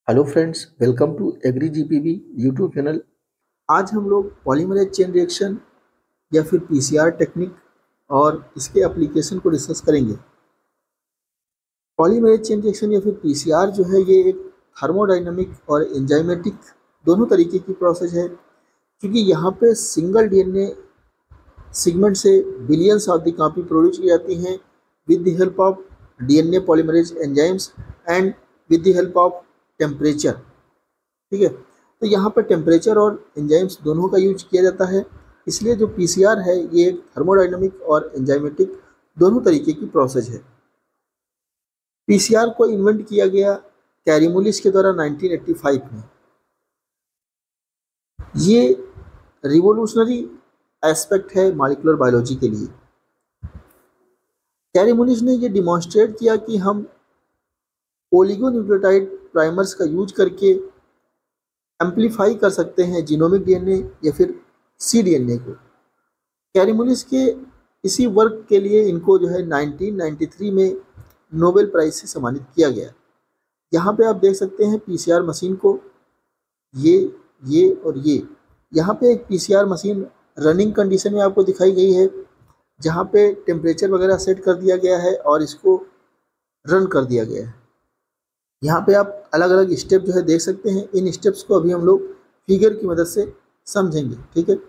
Hello friends, welcome to agri GPB YouTube channel. आज हम लोग पॉलीमरेज चेन रिएक्शन या फिर पीसीआर टेक्निक और इसके एप्लीकेशन को डिस्कस करेंगे। पॉलीमरेज चेन रिएक्शन या फिर पीसीआर जो है ये एक थर्मोडाइनमिक और एंजाइमेटिक दोनों तरीके की प्रोसेस है, क्योंकि यहाँ पे सिंगल डीएनए सेगमेंट से billions of the copy produce की जाती हैं with the help of DNA polymerase enzymes and with the help of temperature. ठीक है, तो यहाँ पर टेम्परेचर और एंजाइम्स दोनों का यूज किया जाता है। इसलिए जो पीसीआर है ये एक थर्मोडाइनमिक और एंजाइमेटिक दोनों तरीके की प्रोसेस है। पीसीआर को इन्वेंट किया गया कैरीमुलिस के द्वारा 1985 में। ये रिवोल्यूशनरी एस्पेक्ट है मॉलिक्यूलर बायोलॉजी के लिए। कैरीमुलिस ने ये डिमॉन्स्ट्रेट किया कि हम ओलिगोन्यूक्लियोटाइड प्राइमर्स का यूज करके एम्पलीफाई कर सकते हैं जीनोमिक डीएनए या फिर सीडीएनए को। कैरीमुलिस के इसी वर्क के लिए इनको जो है 1993 में नोबेल प्राइज से सम्मानित किया गया। यहाँ पे आप देख सकते हैं पीसीआर मशीन को, ये और ये। यहाँ पे एक पीसीआर मशीन रनिंग कंडीशन में आपको दिखाई गई है, जहाँ पे टेम्परेचर वगैरह सेट कर दिया गया है और इसको रन कर दिया गया है। यहाँ पे आप अलग अलग स्टेप जो है देख सकते हैं। इन स्टेप्स को अभी हम लोग फिगर की मदद से समझेंगे। ठीक है,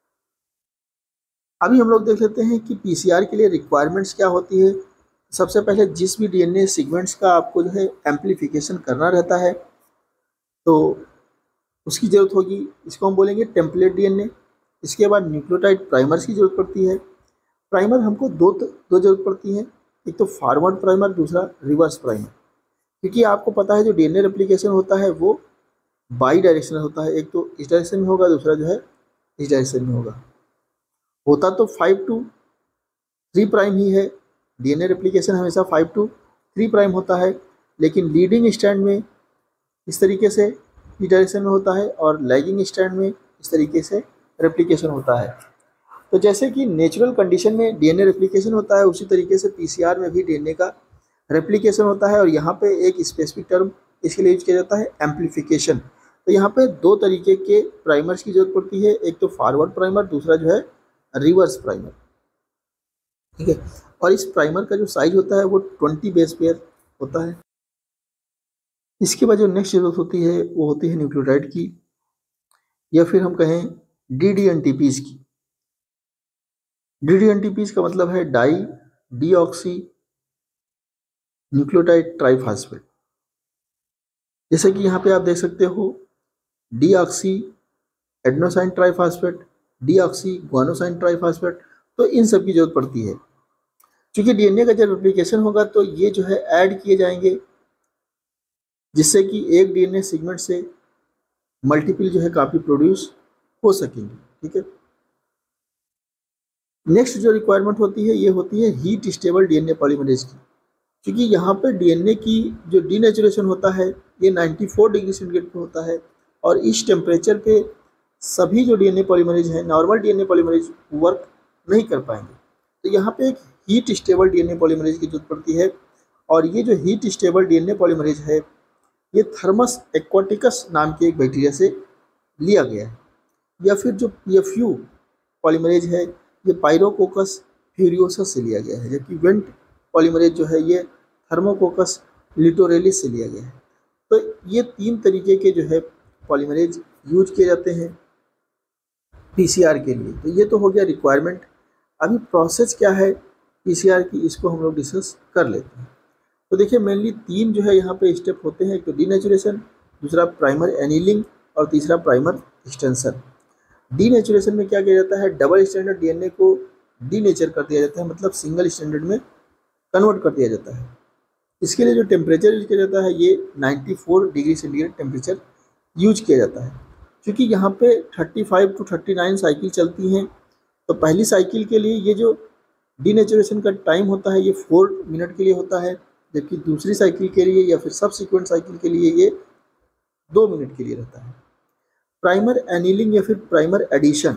अभी हम लोग देख लेते हैं कि पीसीआर के लिए रिक्वायरमेंट्स क्या होती है। सबसे पहले जिस भी डीएनए सीक्वेंस का आपको जो है एम्पलीफिकेशन करना रहता है तो उसकी ज़रूरत होगी, इसको हम बोलेंगे टेम्पलेट डीएनए। इसके बाद न्यूक्लियोटाइड प्राइमर्स की ज़रूरत पड़ती है। प्राइमर हमको दो ज़रूरत पड़ती है, एक तो फॉरवर्ड प्राइमर, दूसरा रिवर्स प्राइमर। क्योंकि आपको पता है जो डीएनए रेप्लिकेशन होता है वो बाई डायरेक्शनल होता है, एक तो इस डायरेक्शन में होगा, दूसरा जो है इस डायरेक्शन में होगा। होता तो 5 to 3 प्राइम ही है, डीएनए रेप्लिकेशन हमेशा 5 to 3 प्राइम होता है, लेकिन लीडिंग स्ट्रैंड में इस तरीके से इस डायरेक्शन में होता है और लैगिंग स्ट्रैंड में इस तरीके से रेप्लिकेशन होता है। तो जैसे कि नेचुरल कंडीशन में डीएनए रेप्लिकेशन होता है, उसी तरीके से पीसीआर में भी डीएनए का रेप्लिकेशन होता है। और यहाँ पे एक स्पेसिफिक टर्म इसके लिए यूज किया जाता है, एम्पलीफिकेशन। तो यहाँ पे दो तरीके के प्राइमर्स की जरूरत पड़ती है, एक तो फॉरवर्ड प्राइमर, दूसरा जो है रिवर्स प्राइमर। ठीक है, और इस प्राइमर का जो साइज होता है वो 20 बेस पेयर होता है। इसके बाद जो नेक्स्ट जरूरत होती है वो होती है न्यूक्लियोटाइड की, या फिर हम कहें डीडीएनटीपीज की। डीडीएनटीपीज का मतलब है डाई डीऑक्सी न्यूक्लियोटाइड ट्राइफॉस्फेट। जैसे कि यहाँ पे आप देख सकते हो deoxyadenosine triphosphate, deoxyguanosine triphosphate. तो इन सब की जरूरत पड़ती है। क्योंकि डीएनए का जब रेप्लिकेशन होगा तो ये जो है ऐड किए जाएंगे, जिससे कि एक डीएनए सेगमेंट से मल्टीपल जो है कॉपी प्रोड्यूस हो सकेंगे। ठीक है, नेक्स्ट जो रिक्वायरमेंट होती है ये होती है हीट स्टेबल डीएनए पॉलीमरेज की। क्योंकि यहाँ पे डीएनए की जो डीनेचुरेशन होता है ये 94 डिग्री सेंटीग्रेड पे होता है, और इस टेम्परेचर पे सभी जो डीएनए पॉलीमरेज है, नॉर्मल डीएनए पॉलीमरेज वर्क नहीं कर पाएंगे। तो यहाँ पे एक हीट स्टेबल डीएनए पॉलीमरेज की जरूरत पड़ती है। और ये जो हीट स्टेबल डीएनए पॉलीमरेज है ये थर्मस एक्वाटिकस नाम के एक बैक्टीरिया से लिया गया है, या फिर जो पीएफयू पॉलीमरेज है ये पायरोकोकस फ्यूरियोसस से लिया गया है, जबकि वेंट पॉलीमरेज जो है ये थर्मोकोकस लिटोरेलिस से लिया गया है। तो ये तीन तरीके के जो है पॉलीमरेज यूज किए जाते हैं पीसीआर के लिए। तो ये तो हो गया रिक्वायरमेंट। अभी प्रोसेस क्या है पीसीआर की, इसको हम लोग डिस्कस कर लेते हैं। तो देखिए मेनली तीन जो है यहाँ पे स्टेप होते हैं, एक तो डीनेचुरेशन, दूसरा प्राइमर एनीलिंग और तीसरा प्राइमर एक्सटेंशन। डीनेचुरेशन में क्या किया जाता है, डबल स्टैंडर्ड डीएनए को डीनेचर कर दिया जाता है, मतलब सिंगल स्टैंडर्ड में कन्वर्ट कर दिया जाता है। इसके लिए जो टेम्परेचर यूज किया जाता है ये 94 डिग्री सेंटीग्रेड टेम्परेचर यूज किया जाता है। क्योंकि यहाँ पे 35 to 39 साइकिल चलती हैं, तो पहली साइकिल के लिए ये जो डीनेचुरेशन का टाइम होता है ये 4 मिनट के लिए होता है, जबकि दूसरी साइकिल के लिए या फिर सबसिक्वेंट साइकिल के लिए ये 2 मिनट के लिए रहता है। प्राइमर एनीलिंग या फिर प्राइमर एडिशन।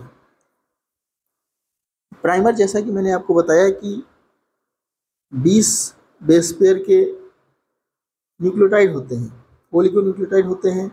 प्राइमर जैसा कि मैंने आपको बताया कि 20 बेस पेयर के न्यूक्लियोटाइड होते हैं, ओलिगोन्यूक्लियोटाइड होते हैं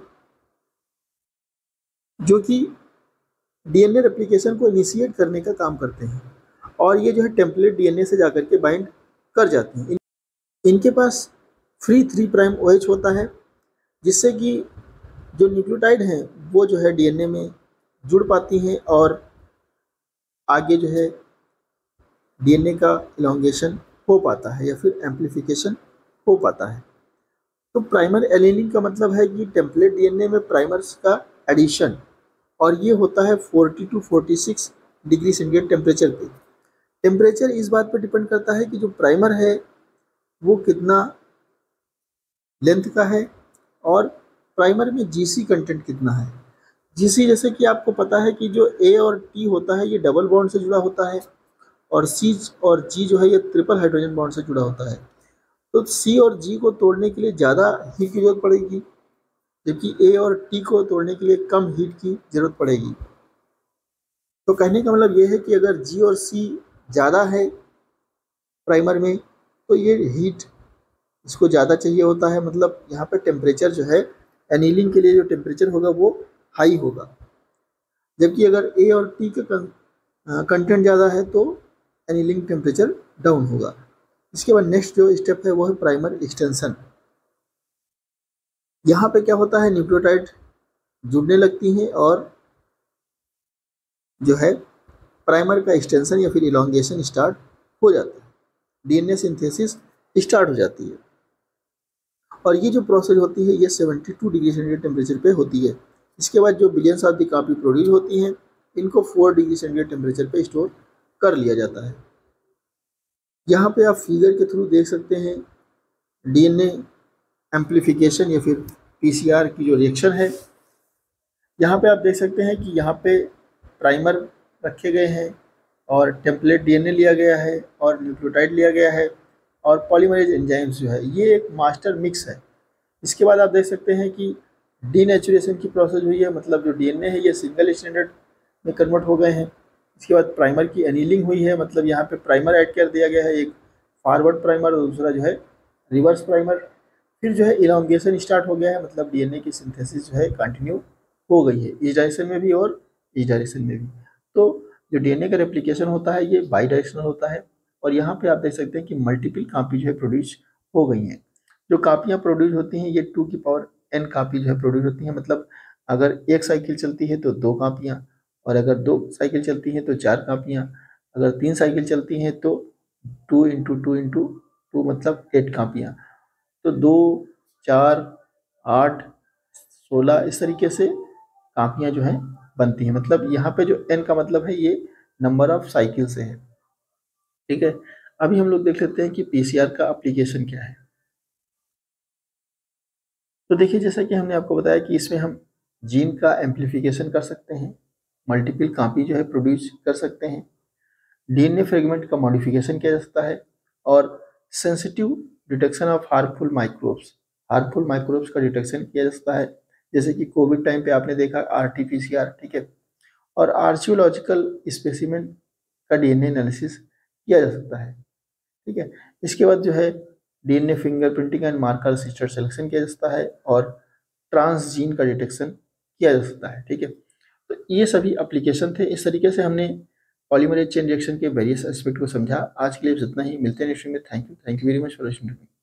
जो कि डीएनए रेप्लिकेशन को इनिशिएट करने का काम करते हैं, और ये जो है टेम्पलेट डीएनए से जाकर के बाइंड कर जाते हैं। इनके पास फ्री 3 प्राइम OH होता है, जिससे कि जो न्यूक्लियोटाइड हैं वो जो है डीएनए में जुड़ पाती हैं और आगे जो है डीएनए का इलॉन्गेशन हो पाता है या फिर एम्प्लीफिकेशन हो पाता है। तो प्राइमर एलीनिंग का मतलब है कि टेम्पलेट डीएनए में प्राइमर्स का एडिशन, और ये होता है 40 to 46 डिग्री सेंटीग्रेड टेम्परेचर पे। टेम्परेचर इस बात पर डिपेंड करता है कि जो प्राइमर है वो कितना लेंथ का है और प्राइमर में जीसी कंटेंट कितना है। जीसी जैसे कि आपको पता है कि जो ए और टी होता है ये डबल बॉन्ड से जुड़ा होता है, और सी और जी जो है ये ट्रिपल हाइड्रोजन बॉन्ड से जुड़ा होता है। तो सी और जी को तोड़ने के लिए ज़्यादा हीट की जरूरत पड़ेगी, जबकि ए और टी को तोड़ने के लिए कम हीट की जरूरत पड़ेगी। तो कहने का मतलब ये है कि अगर जी और सी ज़्यादा है प्राइमर में तो ये हीट इसको ज़्यादा चाहिए होता है, मतलब यहाँ पे टेम्परेचर जो है एनीलिंग के लिए जो टेम्परेचर होगा वो हाई होगा। जबकि अगर ए और टी का कंटेंट ज़्यादा है तो एनीलिंग टेम्परेचर डाउन होगा। इसके बाद नेक्स्ट जो स्टेप है वो है प्राइमर एक्सटेंशन। यहाँ पे क्या होता है, न्यूक्लियोटाइड जुड़ने लगती हैं और जो है प्राइमर का एक्सटेंशन या फिर इलॉन्गेशन स्टार्ट हो जाता है, डीएनए सिंथेसिस स्टार्ट हो जाती है। और ये जो प्रोसेस होती है ये 72 डिग्री सेंटीग्रेड टेम्परेचर पे होती है। इसके बाद जो billions of the copy produce होती हैं इनको 4 डिग्री सेंटीग्रेड टेम्परेचर पे स्टोर कर लिया जाता है। यहाँ पे आप फिगर के थ्रू देख सकते हैं डीएनए एम्प्लीफिकेशन या फिर पीसीआर की जो रिएक्शन है। यहाँ पे आप देख सकते हैं कि यहाँ पे प्राइमर रखे गए हैं और टेम्पलेट डीएनए लिया गया है और न्यूक्लियोटाइड लिया गया है और पॉलीमरेज एंजाइम्स जो है ये एक मास्टर मिक्स है। इसके बाद आप देख सकते हैं कि डीनेचुरेशन की प्रोसेस हुई है, मतलब जो डीएनए है ये सिंगल स्टैंडर्ड में कन्वर्ट हो गए हैं। इसके बाद प्राइमर की एनीलिंग हुई है, मतलब यहाँ पे प्राइमर ऐड कर दिया गया है, एक फॉरवर्ड प्राइमर और दूसरा जो है रिवर्स प्राइमर। फिर जो है इलॉन्गेशन स्टार्ट हो गया है, मतलब डीएनए की सिंथेसिस जो है कंटिन्यू हो गई है इस डायरेक्शन में भी और इस डायरेक्शन में भी। तो जो डीएनए का रेप्लिकेशन होता है ये बाई डायरेक्शनल होता है, और यहाँ पे आप देख सकते हैं कि मल्टीपल कापी जो है प्रोड्यूस हो गई हैं। जो कापियाँ प्रोड्यूस होती हैं ये 2 की पावर n कापी जो है प्रोड्यूस होती हैं, मतलब अगर एक साइकिल चलती है तो 2 कापियाँ, और अगर 2 साइकिल चलती हैं तो 4 कापियाँ, अगर 3 साइकिल चलती हैं तो 2 इंटू 2 इंटू 2 मतलब 8 कापियाँ। तो 2 4 8 16 इस तरीके से कापियाँ जो हैं बनती हैं, मतलब यहाँ पे जो n का मतलब है ये नंबर ऑफ साइकिल से है। ठीक है, अभी हम लोग देख लेते हैं कि पीसीआर का एप्लीकेशन क्या है। तो देखिए जैसा कि हमने आपको बताया कि इसमें हम जीन का एम्प्लीफिकेशन कर सकते हैं, मल्टीपल कापी जो है प्रोड्यूस कर सकते हैं, डीएनए फ्रेगमेंट का मॉडिफिकेशन किया जा सकता है, और sensitive detection of harmful microbes का डिटेक्शन किया जा सकता है, जैसे कि कोविड टाइम पे आपने देखा RT-PCR, ठीक है, और आर्चियोलॉजिकल स्पेसिमेन का डीएनए एनालिसिस किया जा सकता है। ठीक है, इसके बाद जो है DNA fingerprinting and marker assisted selection किया जा सकता है और ट्रांसजीन का डिटेक्शन किया जा सकता है। ठीक है, तो ये सभी एप्लीकेशन थे। इस तरीके से हमने पॉलीमरेज चेन रिएक्शन के वेरियस एस्पेक्ट को समझा। आज के लिए इतना ही, मिलते हैं नेक्स्ट वीडियो में। Thank you very much for listening to me.